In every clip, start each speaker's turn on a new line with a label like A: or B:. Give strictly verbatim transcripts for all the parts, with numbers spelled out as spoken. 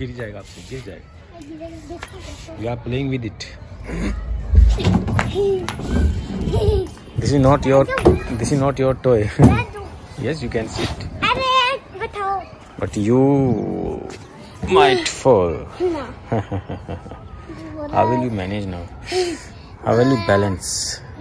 A: गिर जाएगा आपसे, गिर जाएगा। You are playing with it. This is not your. This is not your toy. Yes, you can sit. But you might fall. How will you manage now? How will you balance?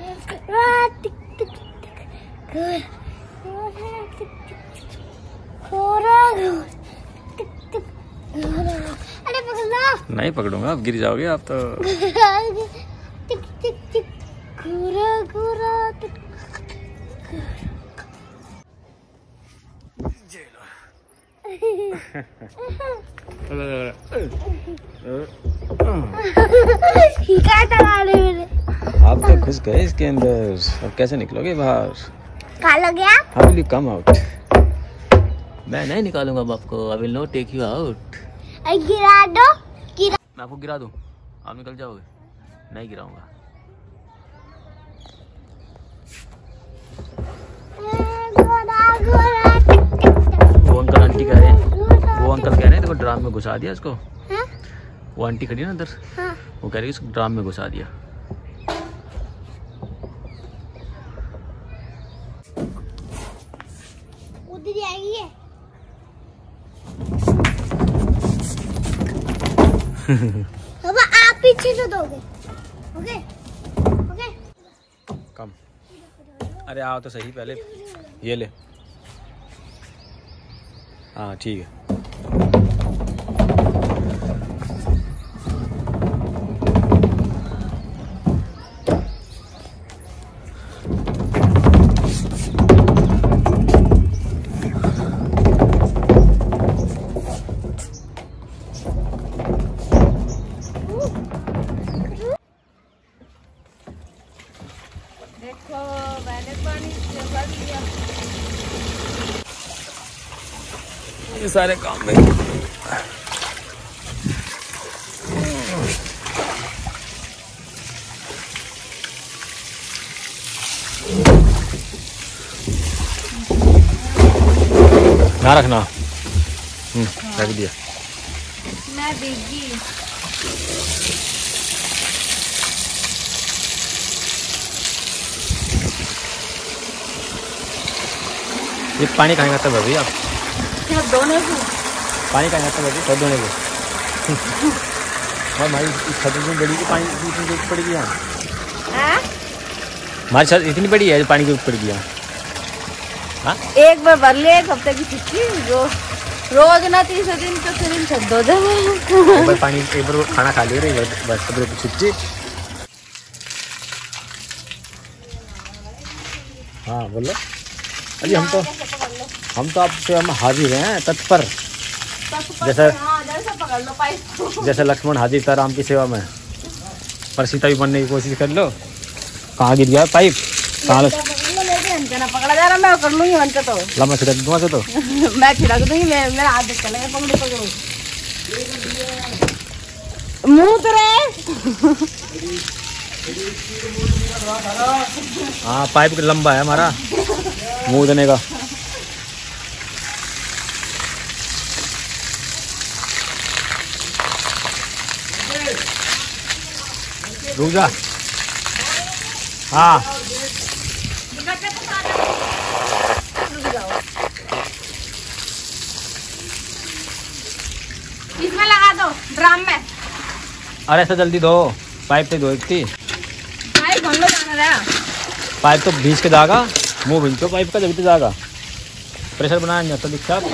B: अरे पकड़ना।
A: नहीं पकड़ूंगा, आप गिर जाओगे आप तो।
B: टिक टिक टिक घूरा घूरा टिक।
A: आप तो घुस गए इसके अंदर, अब कैसे निकलोगे बाहर?
B: काला गया?
A: How will you come out? मैं नहीं निकालूंगा अब आपको। I will not take you out.
B: गिरा दो। गिरा।
A: मैं आपको गिरा दूं, आप निकल जाओगे? नहीं गिराऊंगा। वो अंकल आंटी कह रहे हैं, वो अंकल कह रहे हैं देखो ड्राम में घुसा दिया इसको।
B: हाँ?
A: वो आंटी खड़ी है ना अंदर,
B: हाँ?
A: वो कह रही है इसको ड्राम में घुसा दिया।
B: उधर जाएगी है। बाबा आप पीछे से दोगे, ओके ओके।
A: कम, अरे आओ तो सही पहले, ये ले। हाँ ठीक है।
B: देखो मैंने पानी भर दिया।
A: ये सारे काम में ना रखना। हम्म रख दिया।
B: मैं भीगी।
A: ये पानी कहाँ खाता है भाभी आप?
B: क्या दोनों को?
A: पानी कहाँ खाता है भाभी? सब दोनों को। और हमारी छत इतनी बड़ी कि पानी इतनी जरूरत पड़ेगी यहाँ। हमारी छत इतनी बड़ी है जो पानी की जरूरत पड़ेगी यहाँ। हाँ?
B: एक बार भर ले, एक हफ्ते की छुट्टी रो, रोज ना तीसरे दिन तो फिर इन छत दो जाए।
A: एक बार पानी, एक बार खाना खा ले रही है बस, सब छुट्टी। हाँ बोलो। अरे हम तो हम तो आपसे हम हाजिर हैं, तत्पर। जैसे जैसे लक्ष्मण हाजिर था राम की सेवा में, पर सीता भी बनने की कोशिश कर लो। कहाँ गिर गया पाइप? कहाँ
B: पकड़ा जा रहा, मैं कर लूंगी तो
A: लम्बा छिड़क दूंगा से तो
B: मैं छिड़क दूंगी। मैं मेरा हाथ देख चलेगा, पकड़ो पकड़ो मुंह तो रहे।
A: हाँ पाइप लंबा है हमारा मुंह देने का। रुक जा। हाँ
B: इसमें लगा दो ड्राम में।
A: अरे ऐसा जल्दी दो, पाइप से दो इतनी।
B: पाइप हम लोग जाना रहा।
A: पाइप तो भींच के जाएगा, मुंह भींचो पाइप का जब तो जाएगा। प्रेशर बनाया नहीं तो दिखता आपका।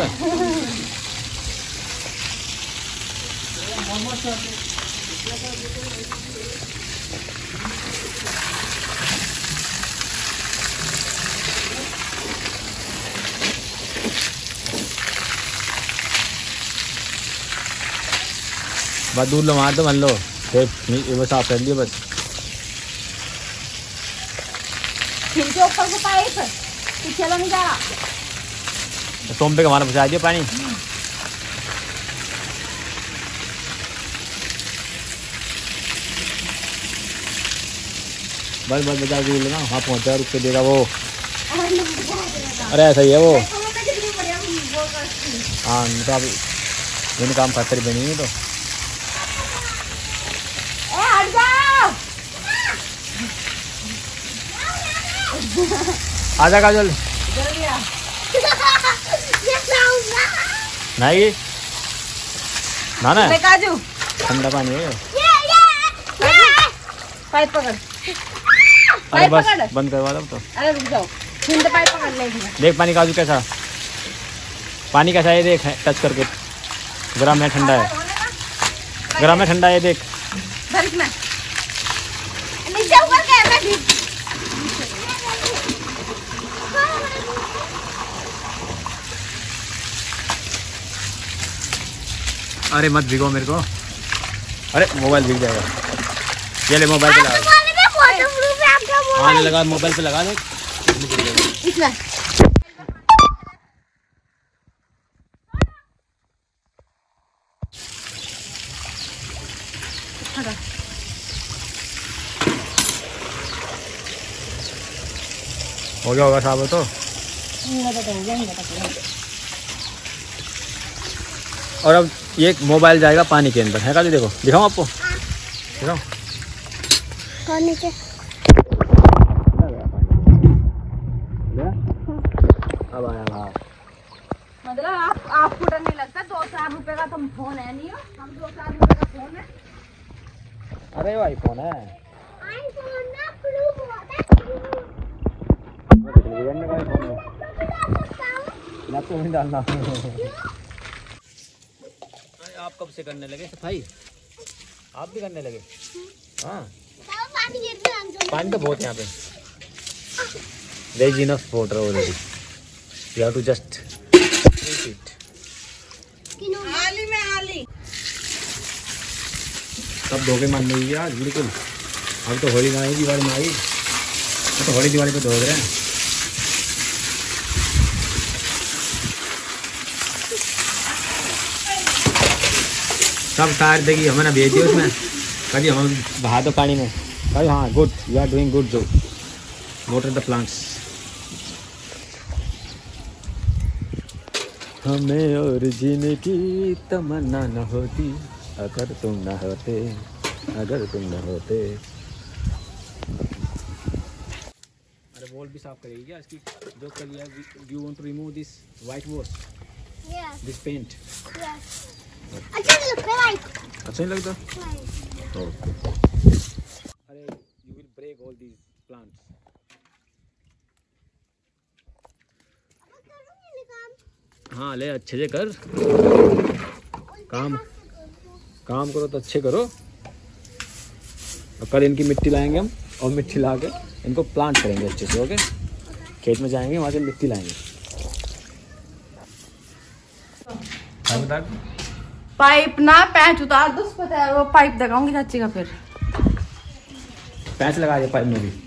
A: बस दूर लो, मार दो, मान लो बस आप कर लियो बस।
B: खिड़की ऊपर से पाइप पीछे नहीं जा रहा।
A: सोम पे हमारा पहुँचा दिया पानी। बस बस बजा दूर लेना, वहाँ पहुँचा रुक के देगा वो। अरे ऐसा ही है वो। हाँ तो आप बिन काम खातिर बनी है तो
B: ए हट जाओ।
A: आजा काजल
B: जल्दी आ।
A: नहीं नाना
B: ले काजू
A: ठंडा पानी है
B: पाइप पकड़
A: अरे
B: पाइप
A: बस
B: पकड़।
A: बंद करवा दो तो
B: अरे रुक जाओ हिंद पाइप पकड़ ले इसमें।
A: देख पानी काजू कैसा पानी कैसा है देख टच करके गरम है ठंडा है गरम है ठंडा है देख
B: धर इसमें नीचे ऊपर के मैं ठीक।
A: अरे मत भिगो मेरे को अरे मोबाइल भीग जाएगा ये ले मोबाइल पे लगा हाँ लगा मोबाइल पे लगा दे
B: इसमें
A: हो गया होगा साहब तो और अब ये मोबाइल जाएगा पानी के अंदर है का देखो दिखाऊं आपको दिखाऊं
B: नीचे
A: अब आया बाहर
B: मतलब आप आपको डर नहीं लगता दो चार रुपए का तुम फोन है नहीं हो हम दो चार रुपए का फोन है।
A: अरे वो आईफोन है आपको नहीं डालना आप कब से करने लगे सफाई आप भी करने लगे हाँ पानी तो बहुत है यहाँ पे there is enough water already you have to just drink it
B: आली में आली
A: सब धोखे मान नहीं आज बिल्कुल हम तो होली आई दिवाली में आई तो होली दिवाली पे धो रहे हैं सब टायर देगी हमें ना भेज दिया उसमें कभी हम बहा दो पानी में कभी हाँ good you are doing good जो वाटर द प्लांट्स हमें और जीने की तमन्ना न होती अगर तुम न होते अगर तुम न होते अरे वॉल भी साफ करेगी क्या इसकी जो कर लिया you want to remove this white wash this paint
C: अच्छा नहीं लगता लाइक
A: अच्छा नहीं लगता ओके अरे you will break all these plants हाँ ले अच्छे से कर काम काम करो तो अच्छे करो और कल इनकी मिट्टी लाएंगे हम और मिट्टी ला के इनको प्लांट करेंगे अच्छे से ओके खेत में जाएंगे वहाँ से मिट्टी लाएंगे
B: पाइप ना पैंच उतार दो उसको वो पाइप लगाऊंगी चाची का फिर
A: पैंच लगा दिया पाइप में भी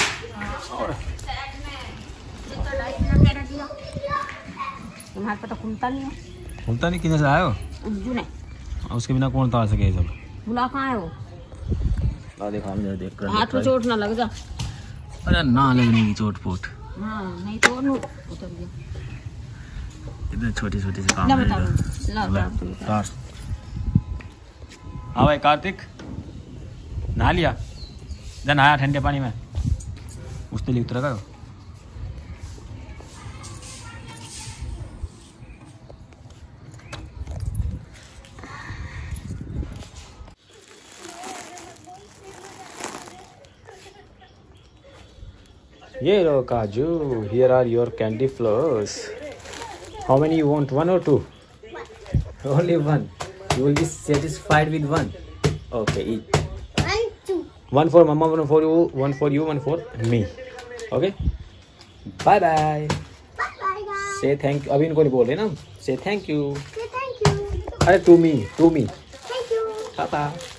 B: तुम्हारे पता खुलता नहीं है
A: खुलता नहीं किधर से आए हो
B: उज्जू ने
A: उसके बिना कौन उतार सके सब
B: बुला कहाँ है वो
A: ला देखा हमने देख कर
B: हाथ में चोट ना लग जा
A: अरे ना लगने की चोट पोट
B: हाँ नहीं तो नु उतर गया
A: इतने छोटे छोटे से काम
B: ला
A: है
B: बता
A: इधर।
B: ला
A: ले, तार हाँ भाई कार्तिक नहा लिया जा नहाया ठंडे पानी में उसके लिए उतरेगा ये लो काजू here are your candy flowers how many you want one or two only one you will be satisfied with one okay eat
C: one two
A: one for mama one for you one for you one for me okay bye bye
C: bye bye guys
A: say thank you अभी इनको नहीं बोल रहे ना say thank you
C: say thank you
A: अरे to me to me
C: thank you
A: पापा